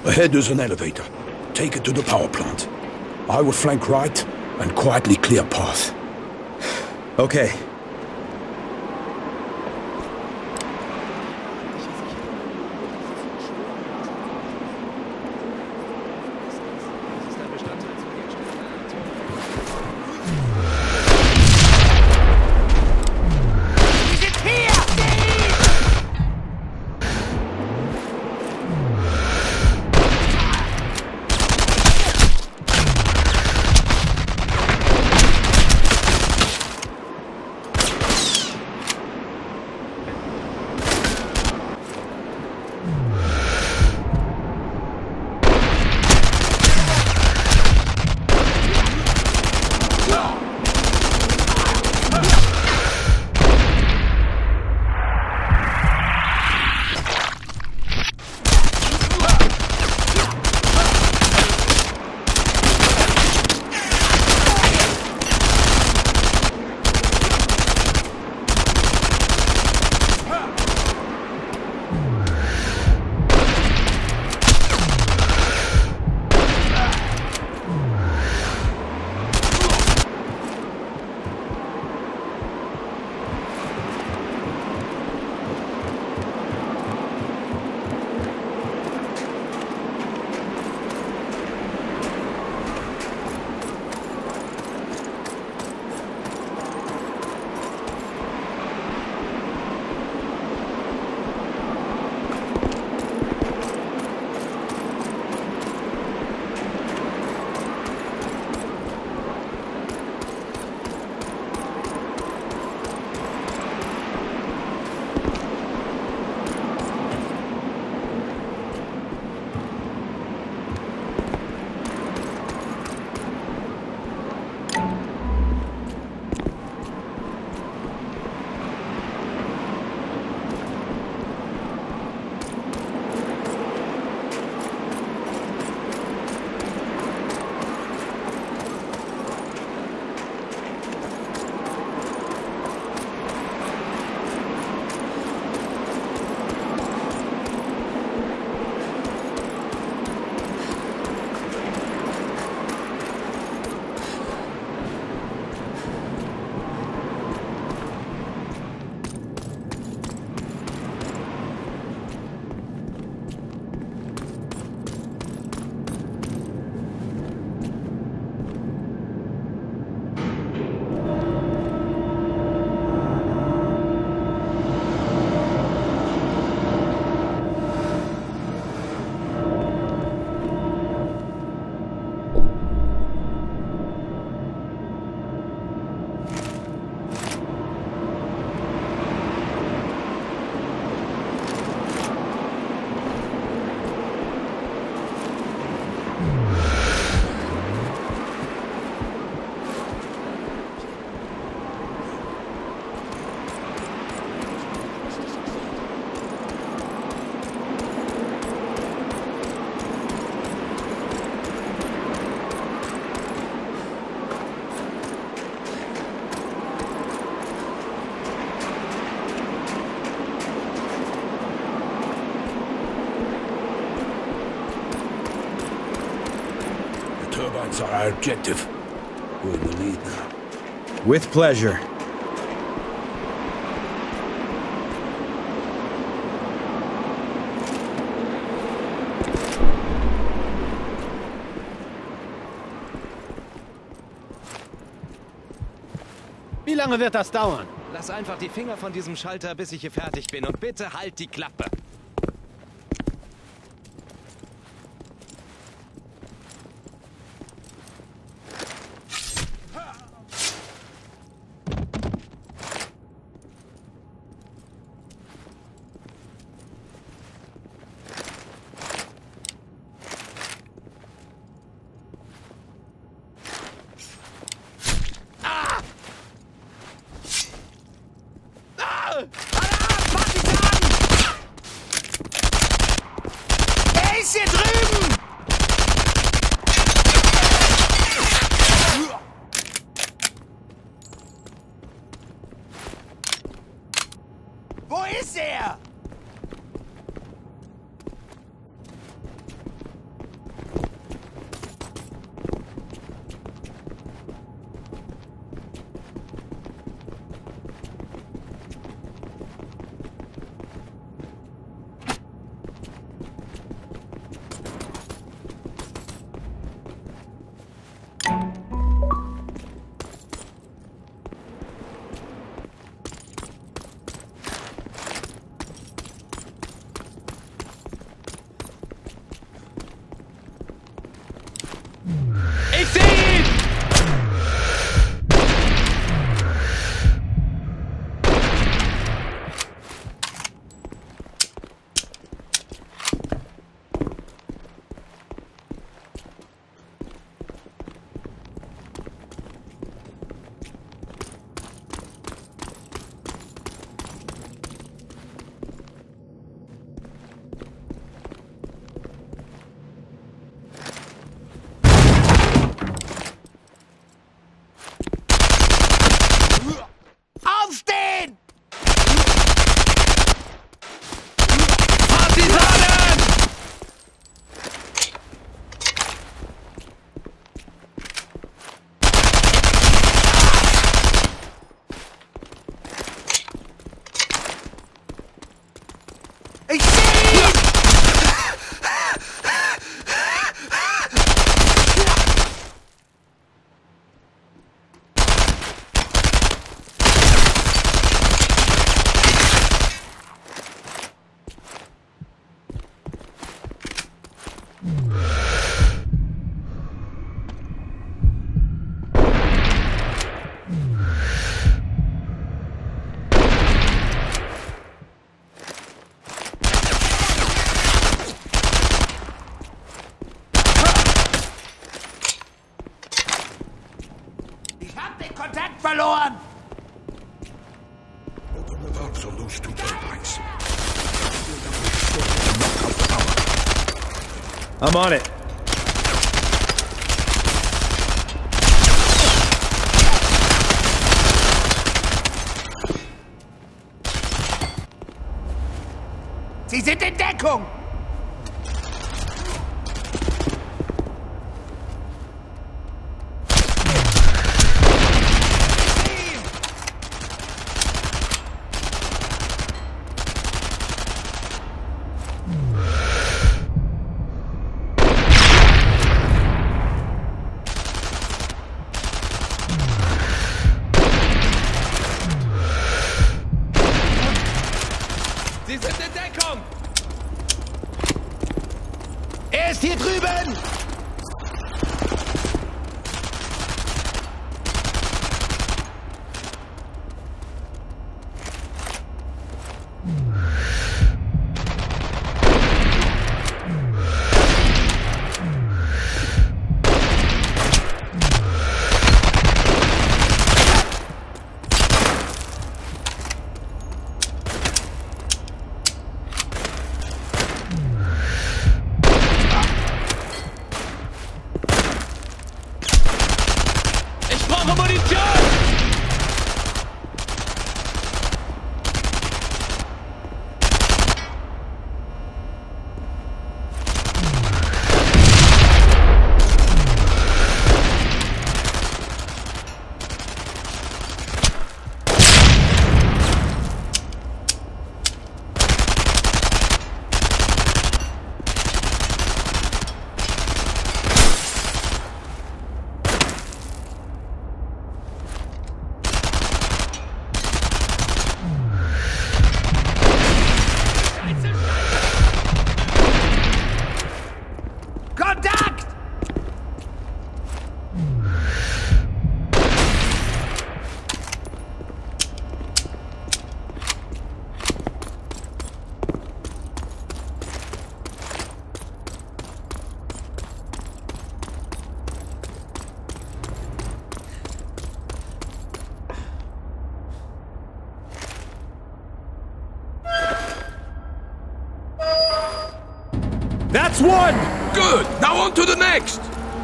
Ahead is an elevator. Take it to the power plant. I will flank right and quietly clear path. Okay. Turbines are our objective. We're in the lead now. With pleasure. Wie lange wird das dauern? Lass einfach die Finger von diesem Schalter, bis ich hier fertig bin. Und bitte halt die Klappe. Flank verloren! Open the valves on those two turbines. I'm on it. Sie sind in Deckung! Sie sind in Deckung! Er ist hier drüben! That's one! Good! Now on to the next!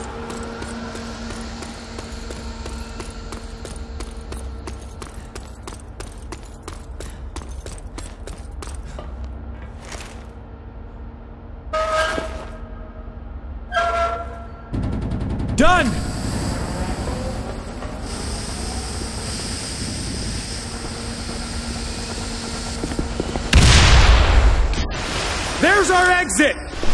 Done! There's our exit!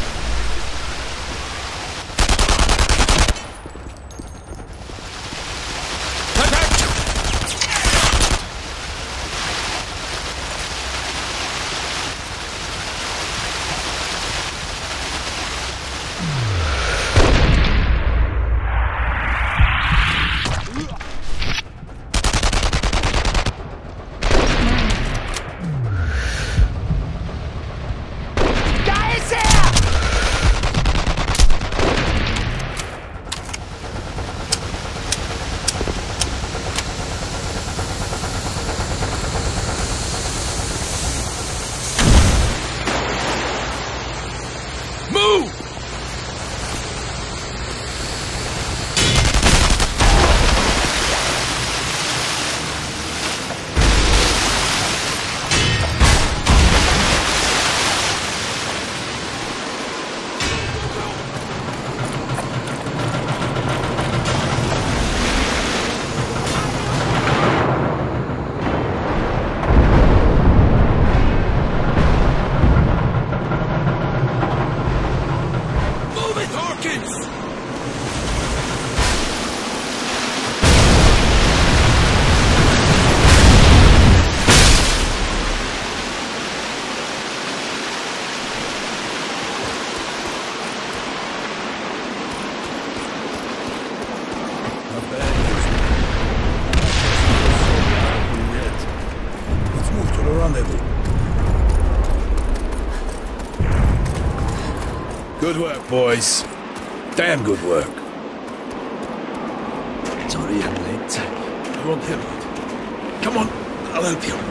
Good work, boys. Damn good work. Sorry I'm late. You won't hear it. Come on, I'll help you.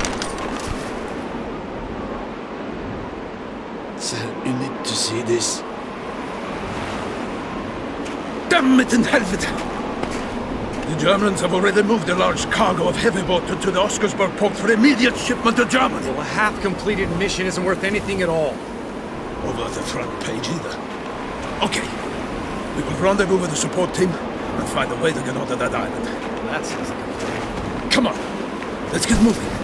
Sir, you need to see this. Damn it in Helvete! The Germans have already moved a large cargo of heavy boat to the Oscarsburg port for immediate shipment to Germany. Well, a half-completed mission isn't worth anything at all. Or worth the front page either. Okay. We will rendezvous with the support team and find a way to get onto that island. That sounds like a plan. Come on. Let's get moving.